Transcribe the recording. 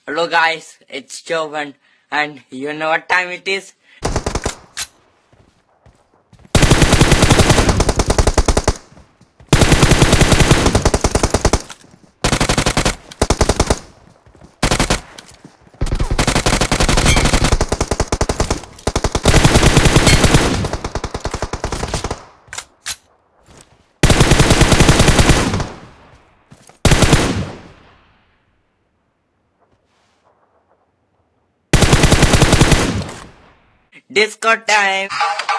Hello guys, it's Jovan and you know what time it is? Disco time!